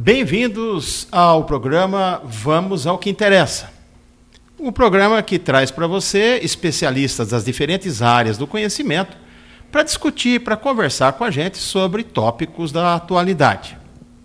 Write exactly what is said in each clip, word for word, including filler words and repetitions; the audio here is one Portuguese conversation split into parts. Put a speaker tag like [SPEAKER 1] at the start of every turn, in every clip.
[SPEAKER 1] Bem-vindos ao programa Vamos ao que Interessa. Um programa que traz para você especialistas das diferentes áreas do conhecimento para discutir, para conversar com a gente sobre tópicos da atualidade.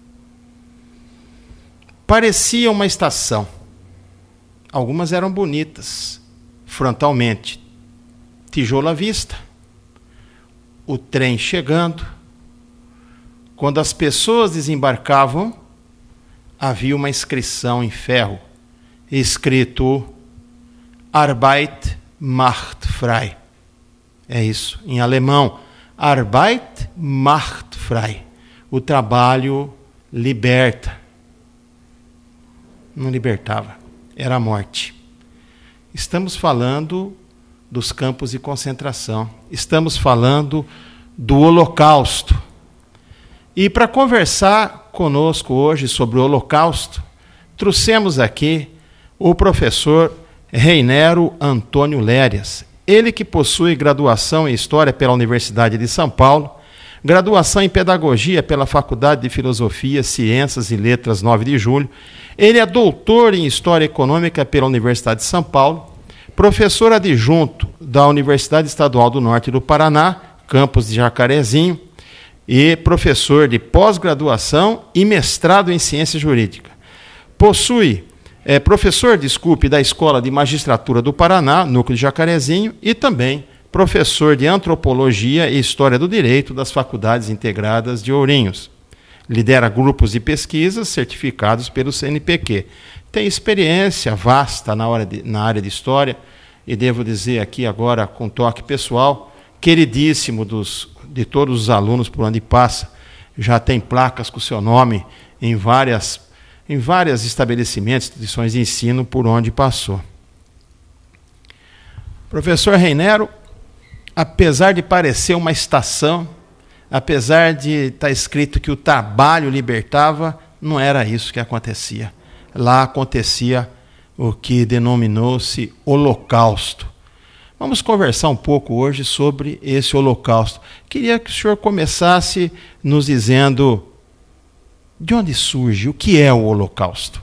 [SPEAKER 1] Parecia uma estação. Algumas eram bonitas, frontalmente. Tijolo à vista. O trem chegando. Quando as pessoas desembarcavam, havia uma inscrição em ferro, escrito Arbeit macht frei. É isso, em alemão. Arbeit macht frei. O trabalho liberta. Não libertava, era a morte. Estamos falando dos campos de concentração. Estamos falando do Holocausto. E para conversar conosco hoje sobre o Holocausto, trouxemos aqui o professor Reinero Antônio Lérias. Ele que possui graduação em História pela Universidade de São Paulo, graduação em Pedagogia pela Faculdade de Filosofia, Ciências e Letras nove de julho. Ele é doutor em História Econômica pela Universidade de São Paulo, professor adjunto da Universidade Estadual do Norte do Paraná, campus de Jacarezinho, e professor de pós-graduação e mestrado em Ciência Jurídica. Possui, é, professor, desculpe, da Escola de Magistratura do Paraná, Núcleo de Jacarezinho, e também professor de Antropologia e História do Direito das Faculdades Integradas de Ourinhos. Lidera grupos de pesquisas certificados pelo C N P Q. Tem experiência vasta na, hora de, na área de História, e devo dizer aqui agora, com toque pessoal, queridíssimo dos, de todos os alunos por onde passa, já tem placas com o seu nome em várias, em vários estabelecimentos, instituições de ensino por onde passou. Professor Reinero, apesar de parecer uma estação, apesar de estar escrito que o trabalho libertava, não era isso que acontecia. Lá acontecia o que denominou-se Holocausto. Vamos conversar um pouco hoje sobre esse Holocausto. Queria que o senhor começasse nos dizendo de onde surge, o que é o Holocausto.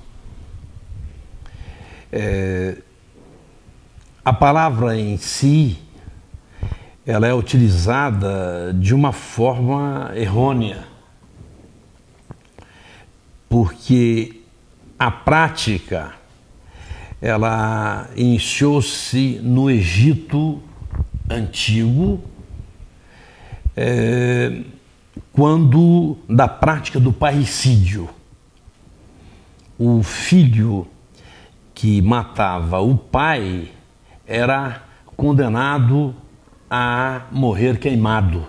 [SPEAKER 2] É, a palavra em si, ela é utilizada de uma forma errônea, porque a prática ela iniciou-se no Egito Antigo, é, quando da prática do parricídio. O filho que matava o pai era condenado a morrer queimado.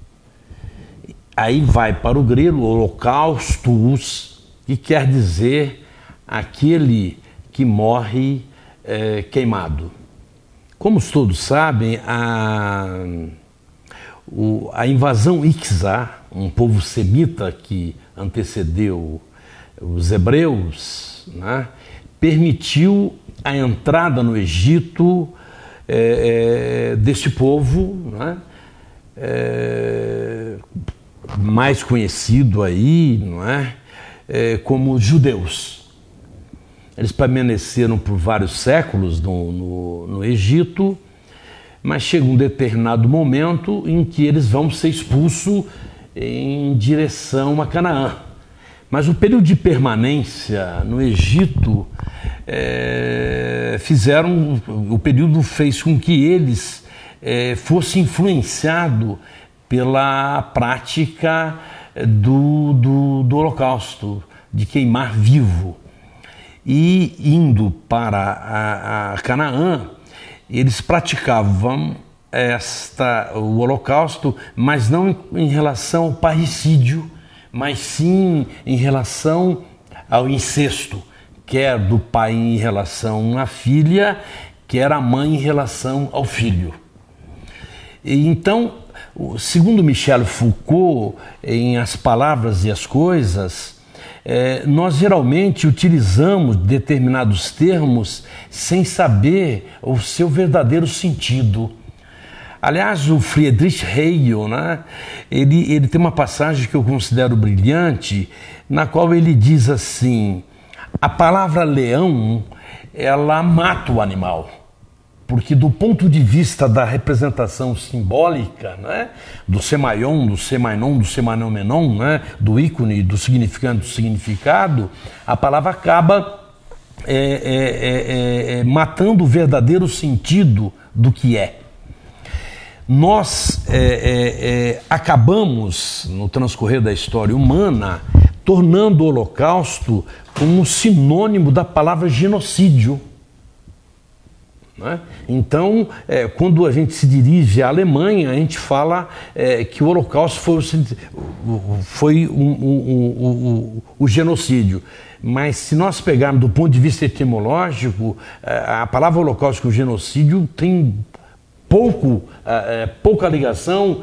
[SPEAKER 2] Aí vai para o grego holocaustos, que quer dizer aquele que morre é, queimado. Como todos sabem, a, o, a invasão Ixá, um povo semita que antecedeu os hebreus, né, permitiu a entrada no Egito é, é, deste povo, né, é, mais conhecido aí, não é, é, como judeus. Eles permaneceram por vários séculos no, no, no Egito, mas chega um determinado momento em que eles vão ser expulsos em direção a Canaã. Mas o período de permanência no Egito é, fizeram, o período fez com que eles é, fossem influenciados pela prática do, do, do Holocausto, de queimar vivo. E indo para a, a Canaã, eles praticavam esta, o Holocausto, mas não em, em relação ao parricídio, mas sim em relação ao incesto, quer do pai em relação à filha, quer a mãe em relação ao filho. E então, segundo Michel Foucault, em As Palavras e as Coisas, É, nós geralmente utilizamos determinados termos sem saber o seu verdadeiro sentido. Aliás, o Friedrich Hegel, né, ele, ele tem uma passagem que eu considero brilhante, na qual ele diz assim: a palavra leão, ela mata o animal. Porque do ponto de vista da representação simbólica, né, do semaion, do semainon, do semanomenon, né, do ícone, do significante, do significado, a palavra acaba é, é, é, é, matando o verdadeiro sentido do que é. Nós é, é, é, acabamos, no transcorrer da história humana, tornando o Holocausto como um sinônimo da palavra genocídio. Né? Então, é, quando a gente se dirige à Alemanha, a gente fala é, que o Holocausto foi, foi um, um, um, um, o genocídio. Mas se nós pegarmos do ponto de vista etimológico, a palavra Holocausto com o genocídio tem pouco, é, pouca ligação.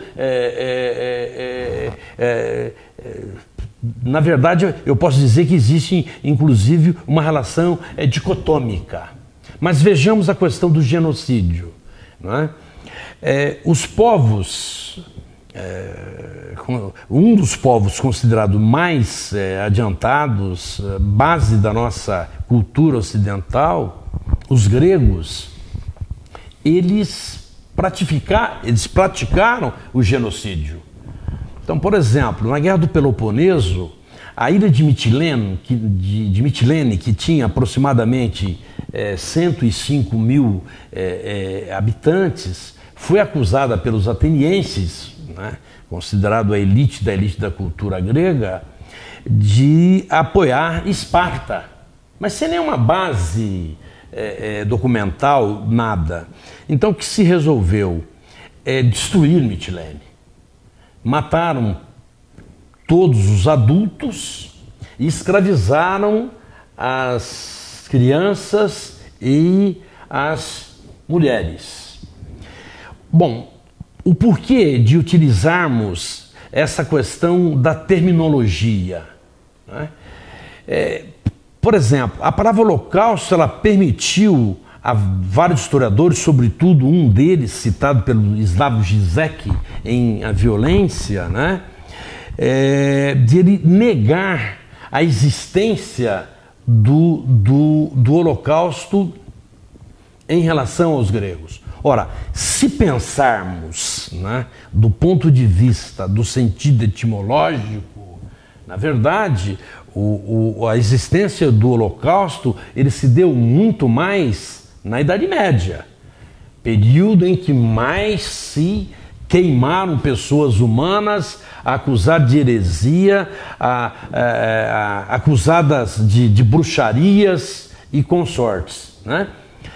[SPEAKER 2] É, é, é, é, na verdade, eu posso dizer que existe, inclusive, uma relação é, dicotômica. Mas vejamos a questão do genocídio. Não é? É, os povos, é, um dos povos considerados mais é, adiantados, base da nossa cultura ocidental, os gregos, eles, pratificar, eles praticaram o genocídio. Então, por exemplo, na Guerra do Peloponeso, a ilha de Mitilene, que, de, de Mitilene, que tinha aproximadamente é, cento e cinco mil é, é, habitantes, foi acusada pelos atenienses, né, considerado a elite da elite da cultura grega, de apoiar Esparta, mas sem nenhuma base é, é, documental, nada. Então o que se resolveu é destruir Mitilene. Mataram todos os adultos e escravizaram as crianças e as mulheres. Bom, o porquê de utilizarmos essa questão da terminologia, né? É, por exemplo, a palavra holocausto, ela permitiu a vários historiadores, sobretudo um deles citado pelo Slavoj Žižek em A Violência, né? É, de ele negar a existência do, do, do Holocausto em relação aos gregos. Ora, se pensarmos, né, do ponto de vista do sentido etimológico, na verdade, o, o, a existência do Holocausto ele se deu muito mais na Idade Média, período em que mais se queimaram pessoas humanas, acusadas de heresia, a, a, a, acusadas de, de bruxarias e consortes, né?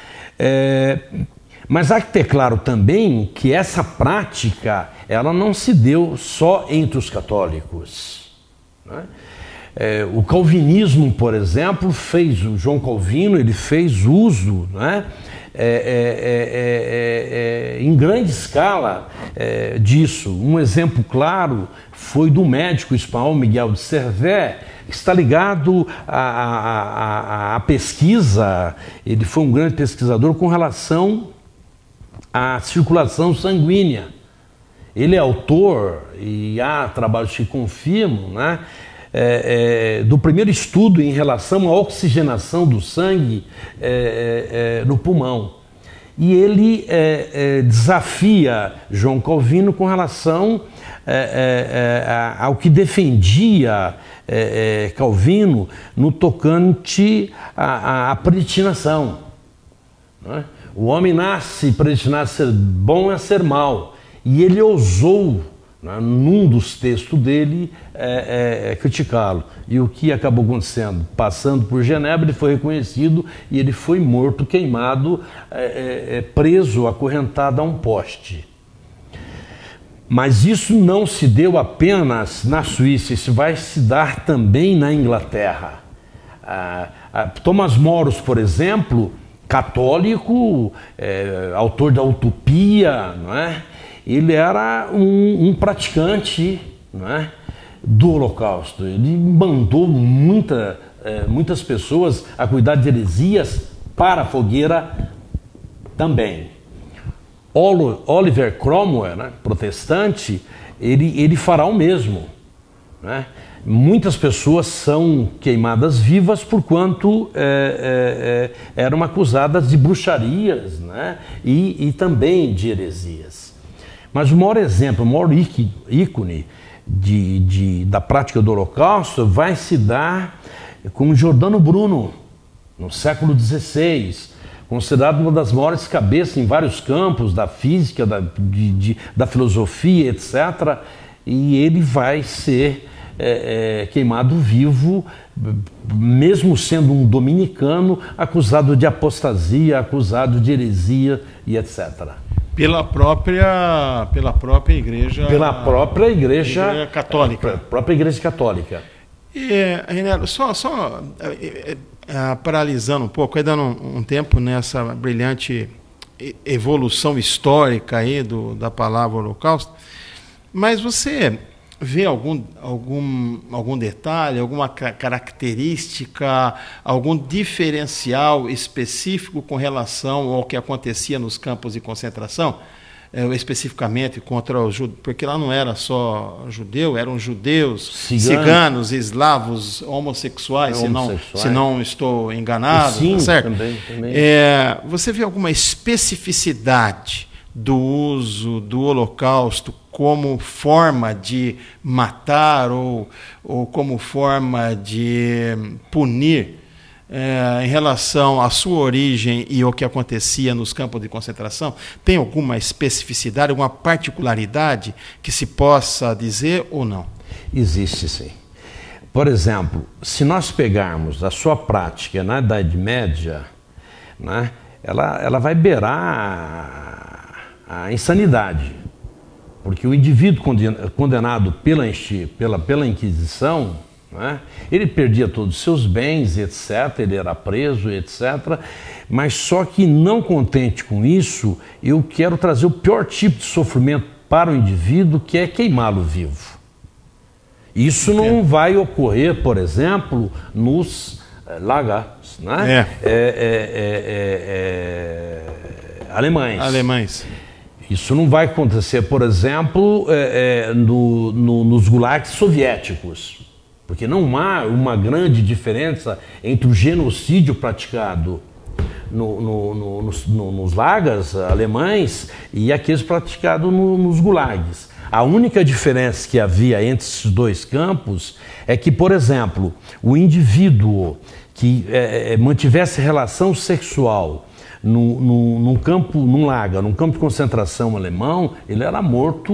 [SPEAKER 2] É, mas há que ter claro também que essa prática ela não se deu só entre os católicos, né? É, o calvinismo, por exemplo, fez, o João Calvino, ele fez uso, né, é, é, é, é, em grande escala é, disso. Um exemplo claro foi do médico espanhol Miguel de Cervé, que está ligado à, à, à, à pesquisa, ele foi um grande pesquisador com relação à circulação sanguínea. Ele é autor, e há trabalhos que confirmam, né, É, é, do primeiro estudo em relação à oxigenação do sangue é, é, no pulmão. E ele é, é, desafia João Calvino com relação é, é, é, ao que defendia é, é, Calvino no tocante à, à predestinação. Né? O homem nasce predestinado a ser bom e a ser mau. E ele ousou, num dos textos dele, é, é, é, criticá-lo. E o que acabou acontecendo? Passando por Genebra, ele foi reconhecido e ele foi morto, queimado, é, é, preso, acorrentado a um poste. Mas isso não se deu apenas na Suíça, isso vai se dar também na Inglaterra. Ah, ah, Thomas Moros, por exemplo, católico, é, autor da Utopia, não é? Ele era um, um praticante, não é, do Holocausto. Ele mandou muita, é, muitas pessoas a cuidar de heresias para a fogueira também. Oliver Cromwell, né, protestante, ele, ele fará o mesmo, né? Muitas pessoas são queimadas vivas porquanto é, é, é, eram acusadas de bruxarias, né? e, e também de heresias. Mas o maior exemplo, o maior ícone de, de, da prática do Holocausto vai se dar com Giordano Bruno, no século dezesseis, considerado uma das maiores cabeças em vários campos, da física, da, de, de, da filosofia, etcétera. E ele vai ser é, é, queimado vivo, mesmo sendo um dominicano, acusado de apostasia, acusado de heresia e etcétera.
[SPEAKER 1] Pela própria, pela própria igreja...
[SPEAKER 2] Pela própria igreja,
[SPEAKER 1] igreja católica.
[SPEAKER 2] A própria igreja católica.
[SPEAKER 1] E, Renelo, só... só é, é, paralisando um pouco, aí dando um, um tempo nessa brilhante evolução histórica aí do, da palavra holocausto, mas você vê algum, algum, algum detalhe, alguma característica, algum diferencial específico com relação ao que acontecia nos campos de concentração? É, especificamente contra os judeus, porque lá não era só judeu, eram judeus, ciganos, ciganos eslavos, homossexuais, é, se, não, se não estou enganado.
[SPEAKER 2] Sim,
[SPEAKER 1] tá certo?
[SPEAKER 2] Também, também.
[SPEAKER 1] É, você vê alguma especificidade do uso do Holocausto como forma de matar ou, ou como forma de punir É, em relação à sua origem e ao que acontecia nos campos de concentração? Tem alguma especificidade, alguma particularidade que se possa dizer ou não?
[SPEAKER 2] Existe, sim. Por exemplo, se nós pegarmos a sua prática na Idade Média, né, ela, ela vai beirar a, a insanidade, porque o indivíduo condenado pela, pela, pela Inquisição, né, ele perdia todos os seus bens, etcétera, ele era preso, etcétera. Mas só que não contente com isso, eu quero trazer o pior tipo de sofrimento para o indivíduo, que é queimá-lo vivo. Isso não vai ocorrer, por exemplo, nos eh, lagers, né?
[SPEAKER 1] É.
[SPEAKER 2] É, é, é, é, alemães.
[SPEAKER 1] Alemães.
[SPEAKER 2] Isso não vai acontecer, por exemplo, é, é, no, no, nos gulags soviéticos. Porque não há uma grande diferença entre o genocídio praticado no, no, no, nos, no, nos lagers alemães e aqueles praticados no, nos gulags. A única diferença que havia entre esses dois campos é que, por exemplo, o indivíduo que é, mantivesse relação sexual no, no, num campo, num lager, num campo de concentração alemão, ele era morto,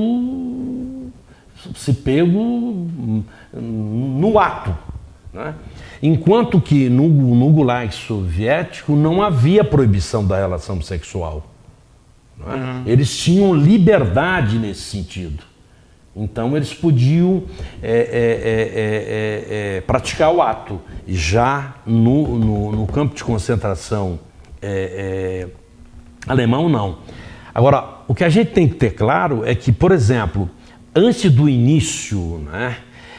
[SPEAKER 2] se pego no ato, né? Enquanto que no, no gulag soviético não havia proibição da relação sexual, né? Uhum. Eles tinham liberdade nesse sentido, então eles podiam é, é, é, é, é, praticar o ato. Já no, no, no campo de concentração é, é, alemão não. Agora, o que a gente tem que ter claro é que, por exemplo, antes do início, né,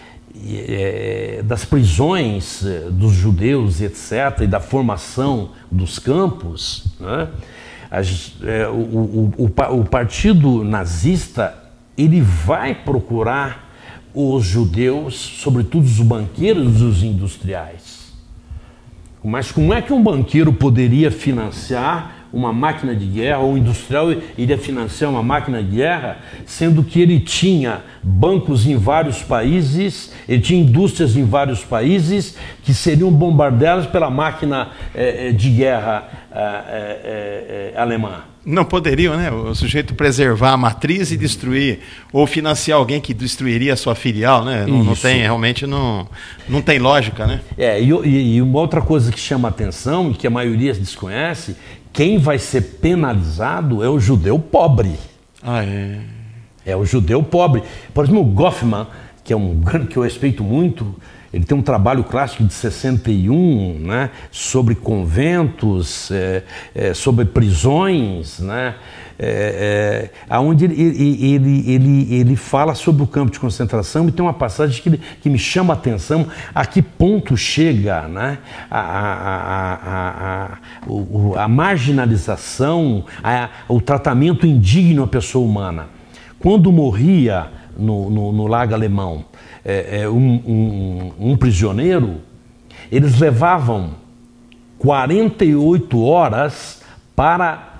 [SPEAKER 2] das prisões dos judeus, etcétera, e da formação dos campos, né, as, é, o, o, o partido nazista ele vai procurar os judeus, sobretudo os banqueiros e os industriais. Mas como é que um banqueiro poderia financiar uma máquina de guerra, ou um industrial iria financiar uma máquina de guerra, sendo que ele tinha bancos em vários países, ele tinha indústrias em vários países que seriam bombardeadas pela máquina eh, de guerra eh, eh, alemã?
[SPEAKER 1] Não poderiam, né? O sujeito preservar a matriz e destruir, ou financiar alguém que destruiria a sua filial, né? Não, não tem, realmente não, não tem lógica, né?
[SPEAKER 2] É, e, e uma outra coisa que chama a atenção e que a maioria desconhece, quem vai ser penalizado é o judeu pobre.
[SPEAKER 1] Ah, é?
[SPEAKER 2] É o judeu pobre. Por exemplo, o Goffman, que é um grande que eu respeito muito. Ele tem um trabalho clássico de sessenta e um, né, sobre conventos, é, é, sobre prisões, né, é, é, onde ele, ele, ele, ele fala sobre o campo de concentração, e tem uma passagem que, que me chama a atenção, a que ponto chega, né, a, a, a, a, a, a marginalização, a, o tratamento indigno à pessoa humana. Quando morria no, no, no Lago Alemão, É, é, um, um, um prisioneiro, eles levavam quarenta e oito horas para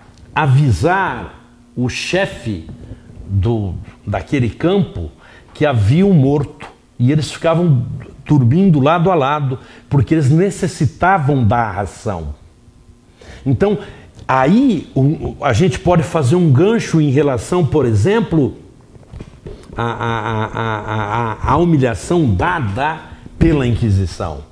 [SPEAKER 2] avisar o chefe do, daquele campo que havia um morto. E eles ficavam dormindo lado a lado, porque eles necessitavam da ração. Então, aí um, a gente pode fazer um gancho em relação, por exemplo, A, a, a, a, a humilhação dada pela Inquisição.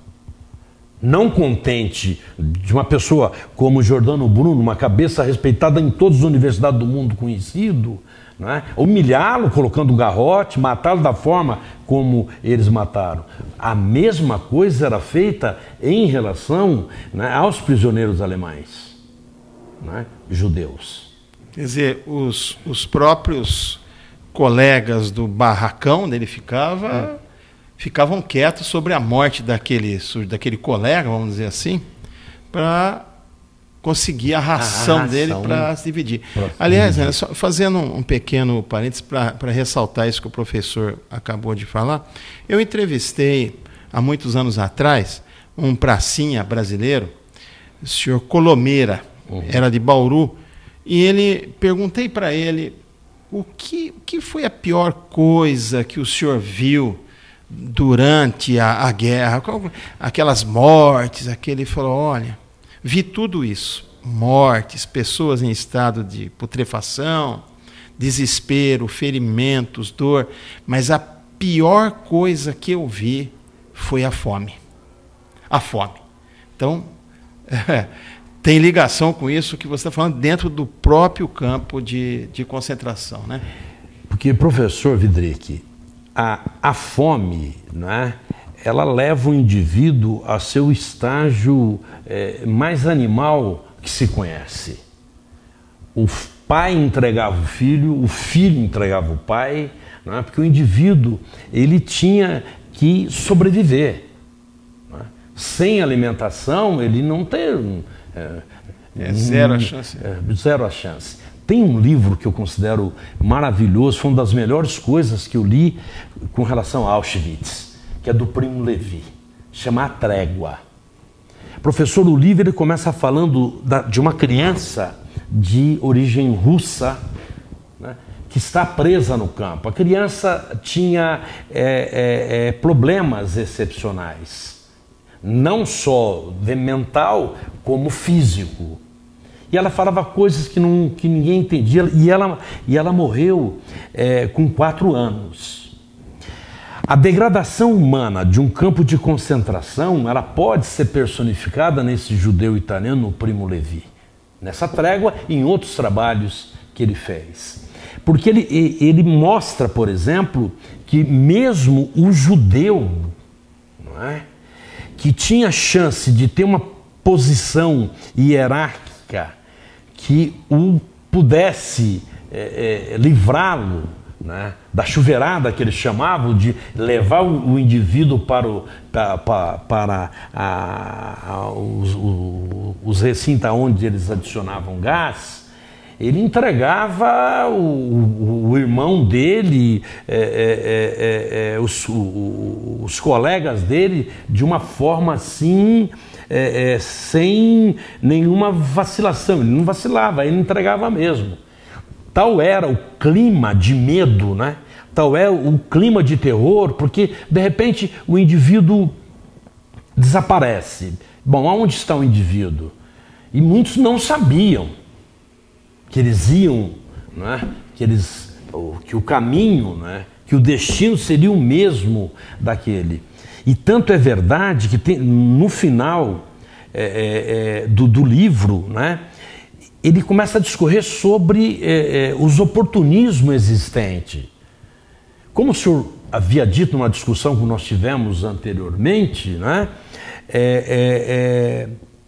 [SPEAKER 2] Não contente de uma pessoa como Giordano Bruno, uma cabeça respeitada em todas as universidades do mundo conhecido, né? Humilhá-lo colocando um garrote, matá-lo da forma como eles mataram. A mesma coisa era feita em relação, né, aos prisioneiros alemães, né, judeus.
[SPEAKER 1] Quer dizer, os, os próprios colegas do barracão onde ele ficava, é. ficavam quietos sobre a morte daquele, daquele colega, vamos dizer assim, para conseguir a ração, a ração dele para se dividir. Aliás, né, só fazendo um pequeno parênteses para ressaltar isso que o professor acabou de falar, eu entrevistei há muitos anos atrás um pracinha brasileiro, o senhor Colomeira, uhum. era de Bauru, e ele perguntei para ele O que, o que foi a pior coisa que o senhor viu durante a, a guerra? Aquelas mortes, aquele falou, olha, vi tudo isso. Mortes, pessoas em estado de putrefação, desespero, ferimentos, dor. Mas a pior coisa que eu vi foi a fome. A fome. Então, é, tem ligação com isso que você está falando dentro do próprio campo de, de concentração, né?
[SPEAKER 2] Porque, professor Vidrick, a, a fome, né, ela leva o indivíduo a seu estágio é, mais animal que se conhece. O pai entregava o filho, o filho entregava o pai, né, porque o indivíduo ele tinha que sobreviver. Né? Sem alimentação, ele não tem...
[SPEAKER 1] É, é zero a chance.
[SPEAKER 2] É, zero a chance. Tem um livro que eu considero maravilhoso, foi uma das melhores coisas que eu li com relação a Auschwitz, que é do Primo Levi, chama A Trégua. Professor, o livro ele começa falando da, de uma criança de origem russa, né, que está presa no campo. A criança tinha é, é, é, problemas excepcionais. Não só mental, como físico. E ela falava coisas que, não, que ninguém entendia, e ela, e ela morreu é, com quatro anos. A degradação humana de um campo de concentração, ela pode ser personificada nesse judeu italiano, o Primo Levi, nessa trégua e em outros trabalhos que ele fez. Porque ele, ele mostra, por exemplo, que mesmo o judeu, não é? que tinha chance de ter uma posição hierárquica que o pudesse é, é, livrá-lo, né, da chuveirada que eles chamavam, de levar o, o indivíduo para, o, para, para, para a, a, os, o, os recintos onde eles adicionavam gás. Ele entregava o, o, o irmão dele, é, é, é, é, os, o, os colegas dele, de uma forma assim, é, é, sem nenhuma vacilação. Ele não vacilava, ele entregava mesmo. Tal era o clima de medo, né? Tal é o clima de terror, porque de repente o indivíduo desaparece. Bom, aonde está o indivíduo? E muitos não sabiam que eles iam, né, que, eles, que o caminho, né, que o destino seria o mesmo daquele. E tanto é verdade que tem, no final é, é, do, do livro, né, ele começa a discorrer sobre é, é, os oportunismos existentes. Como o senhor havia dito numa discussão que nós tivemos anteriormente, né? É, é, é,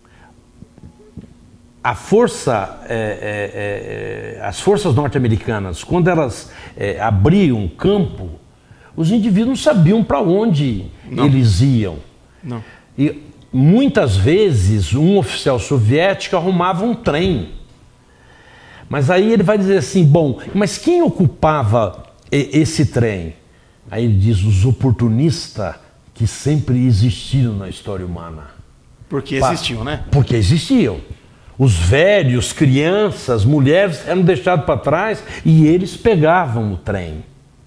[SPEAKER 2] a força, é, é, é, as forças norte-americanas, quando elas é, abriam um campo, os indivíduos não sabiam para onde não. eles iam.
[SPEAKER 1] Não.
[SPEAKER 2] E muitas vezes um oficial soviético arrumava um trem. Mas aí ele vai dizer assim, bom, mas quem ocupava esse trem? Aí ele diz, os oportunistas que sempre existiram na história humana.
[SPEAKER 1] Porque existiam, né?
[SPEAKER 2] Porque existiam. Os velhos, crianças, mulheres eram deixados para trás e eles pegavam o trem.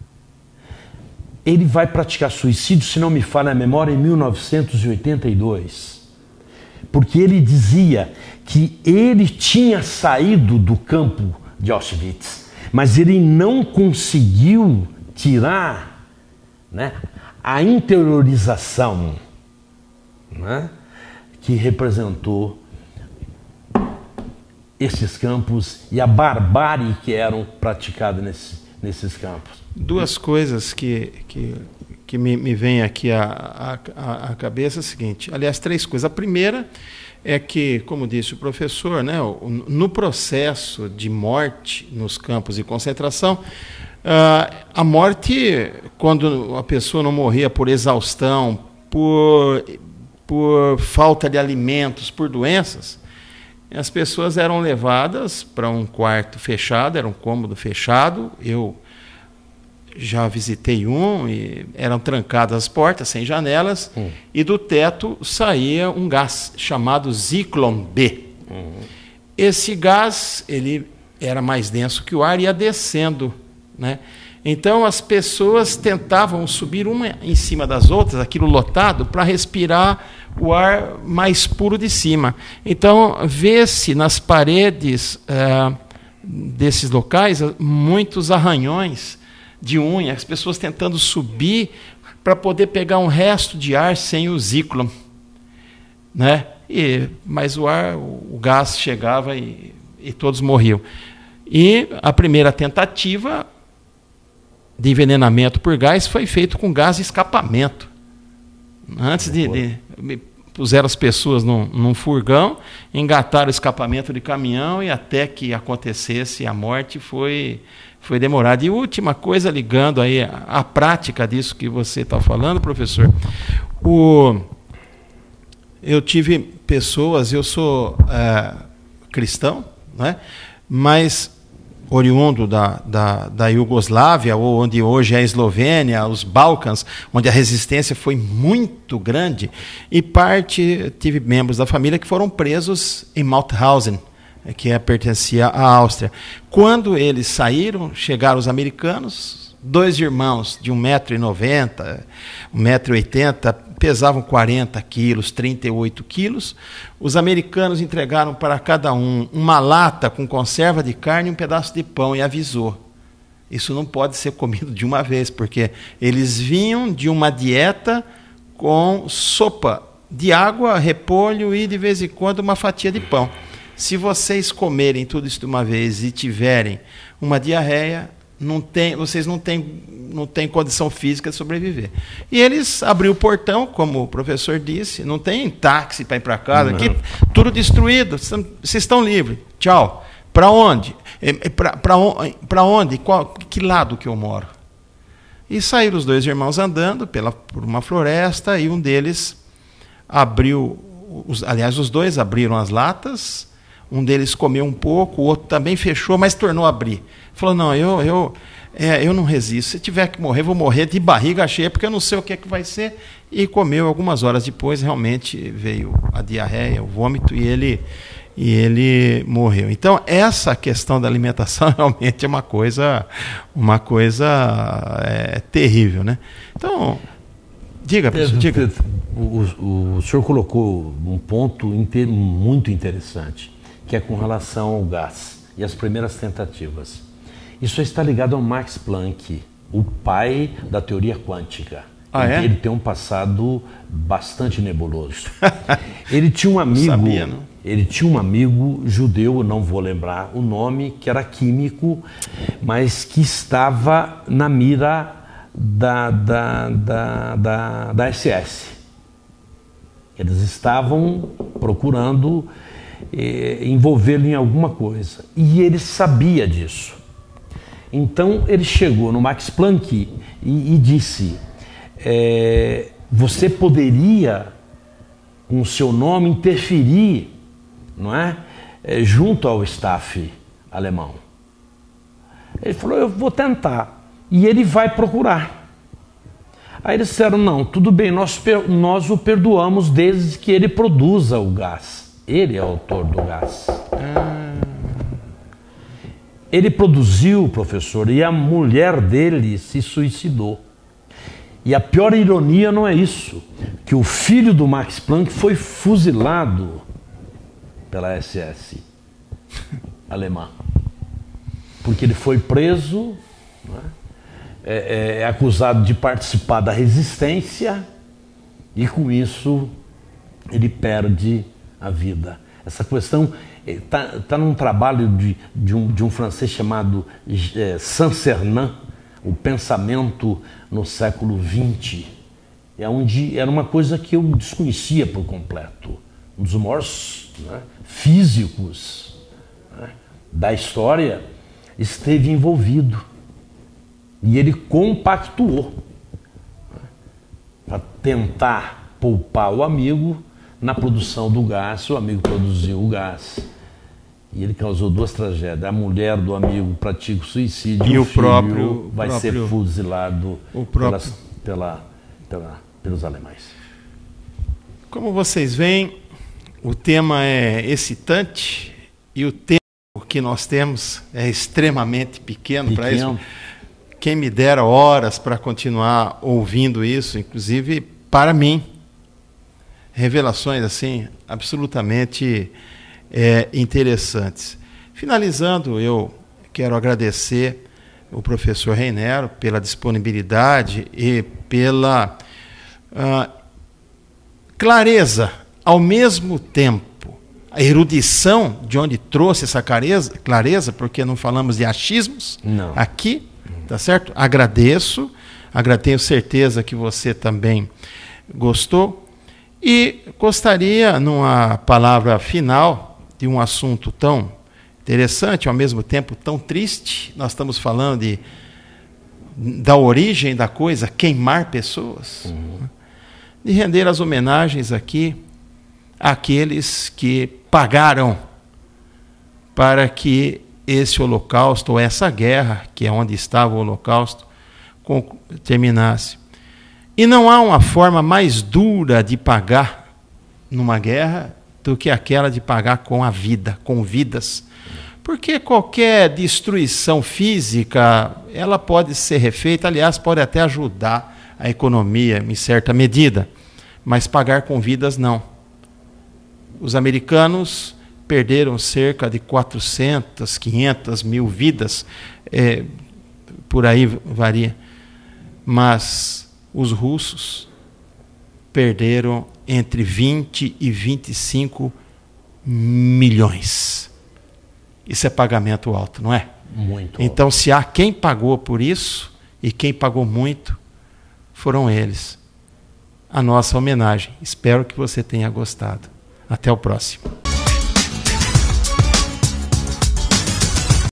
[SPEAKER 2] Ele vai praticar suicídio, se não me falha a memória, em mil novecentos e oitenta e dois. Porque ele dizia que ele tinha saído do campo de Auschwitz, mas ele não conseguiu tirar, né, a interiorização, né, que representou esses campos e a barbárie que eram praticadas nesse, nesses campos.
[SPEAKER 1] Duas coisas que, que, que me, me vêm aqui à, à, à cabeça é o seguinte, aliás, três coisas. A primeira é que, como disse o professor, né, no processo de morte nos campos de concentração, a morte, quando a pessoa não morria por exaustão, por, por falta de alimentos, por doenças, as pessoas eram levadas para um quarto fechado, era um cômodo fechado. Eu já visitei um, e eram trancadas as portas, sem janelas, hum. e do teto saía um gás chamado Zyklon B. Uhum. Esse gás ele era mais denso que o ar e ia descendo, né? Então as pessoas tentavam subir uma em cima das outras, aquilo lotado, para respirar o ar mais puro de cima. Então vê-se nas paredes eh, desses locais muitos arranhões de unha, as pessoas tentando subir para poder pegar um resto de ar sem o Zyklon, né? E, mas o ar, o gás chegava e, e todos morriam. E a primeira tentativa de envenenamento por gás foi feito com gás de escapamento. Antes de, de puseram as pessoas num, num furgão, engataram o escapamento de caminhão e até que acontecesse a morte foi, foi demorado. E última coisa, ligando aí a, a prática disso que você está falando, professor, o, eu tive pessoas, eu sou é, cristão, né, mas oriundo da, da, da Iugoslávia, ou onde hoje é a Eslovênia, os Balcãs, onde a resistência foi muito grande, e parte, tive membros da família que foram presos em Mauthausen, que é, pertencia à Áustria. Quando eles saíram, chegaram os americanos, dois irmãos de um metro e noventa, um metro e oitenta, pesavam quarenta quilos, trinta e oito quilos. Os americanos entregaram para cada um uma lata com conserva de carne e um pedaço de pão e avisou. Isso não pode ser comido de uma vez, porque eles vinham de uma dieta com sopa de água, repolho e, de vez em quando, uma fatia de pão. Se vocês comerem tudo isso de uma vez e tiverem uma diarreia, não tem, vocês não têm, não têm condição física de sobreviver. E eles abriram o portão, como o professor disse, não tem táxi para ir para casa, aqui, tudo destruído, vocês estão livres, tchau. Para onde? Para onde? Qual, que lado que eu moro? E saíram os dois irmãos andando pela, por uma floresta, e um deles abriu, os, aliás, os dois abriram as latas, um deles comeu um pouco, o outro também fechou, mas tornou a abrir. Falou, não, eu, eu, é, eu não resisto. Se tiver que morrer, vou morrer de barriga cheia, porque eu não sei o que é que vai ser. E comeu. Algumas horas depois, realmente veio a diarreia, o vômito, e ele, e ele morreu. Então, essa questão da alimentação realmente é uma coisa, uma coisa é, terrível, né? Então, diga, professor, diga.
[SPEAKER 2] O, o, o senhor colocou um ponto inter, muito interessante, que é com relação ao gás e as primeiras tentativas. Isso está ligado ao Max Planck, o pai da teoria quântica.
[SPEAKER 1] Ah, é?
[SPEAKER 2] Ele tem um passado bastante nebuloso. Ele tinha um amigo,
[SPEAKER 1] sabia, não?
[SPEAKER 2] ele tinha um amigo judeu, não vou lembrar o nome, que era químico, mas que estava na mira da, da, da, da, da S S. Eles estavam procurando eh, envolvê-lo em alguma coisa. E ele sabia disso. Então ele chegou no Max Planck e, e disse, é, você poderia, com o seu nome, interferir, não é? É, junto ao staff alemão. Ele falou, eu vou tentar. E ele vai procurar. Aí eles disseram, não, tudo bem, nós, nós o perdoamos desde que ele produza o gás. Ele é o autor do gás. Ah. Ele produziu, professor, e a mulher dele se suicidou. E a pior ironia não é isso, que o filho do Max Planck foi fuzilado pela S S alemã. Porque ele foi preso, né? é, é, é acusado de participar da resistência e com isso ele perde a vida. Essa questão está tá num trabalho de, de, um, de um francês chamado é, Saint-Sernin, o pensamento no século vinte. É onde era uma coisa que eu desconhecia por completo. Um dos maiores, né, físicos, né, da história esteve envolvido. E ele compactuou, né, para tentar poupar o amigo na produção do gás. O amigo produziu o gás. E ele causou duas tragédias. A mulher do amigo pratica o suicídio
[SPEAKER 1] e
[SPEAKER 2] o,
[SPEAKER 1] o
[SPEAKER 2] filho
[SPEAKER 1] próprio
[SPEAKER 2] vai
[SPEAKER 1] próprio,
[SPEAKER 2] ser fuzilado
[SPEAKER 1] o próprio...
[SPEAKER 2] pelas, pela, pela, pelos alemães.
[SPEAKER 1] Como vocês veem, o tema é excitante e o tempo que nós temos é extremamente pequeno para isso. Quem me dera horas para continuar ouvindo isso, inclusive para mim. Revelações assim absolutamente é, interessantes. Finalizando, eu quero agradecer o professor Reinero pela disponibilidade e pela uh, clareza, ao mesmo tempo, a erudição de onde trouxe essa clareza, clareza porque não falamos de achismos
[SPEAKER 2] não.
[SPEAKER 1] aqui, tá certo? Agradeço, tenho certeza que você também gostou. E gostaria, numa palavra final, de um assunto tão interessante, ao mesmo tempo tão triste. Nós estamos falando de, da origem da coisa, queimar pessoas. Uhum. De render as homenagens aqui àqueles que pagaram para que esse holocausto, ou essa guerra, que é onde estava o holocausto, terminasse. E não há uma forma mais dura de pagar numa guerra do que aquela de pagar com a vida, com vidas. Porque qualquer destruição física, ela pode ser refeita, aliás, pode até ajudar a economia em certa medida, mas pagar com vidas não. Os americanos perderam cerca de quatrocentas, quinhentas mil vidas, é, por aí varia, mas os russos perderam entre vinte e vinte e cinco milhões. Isso é pagamento alto, não é?
[SPEAKER 2] Muito.
[SPEAKER 1] Então, se há quem pagou por isso, e quem pagou muito, foram eles. A nossa homenagem. Espero que você tenha gostado. Até o próximo.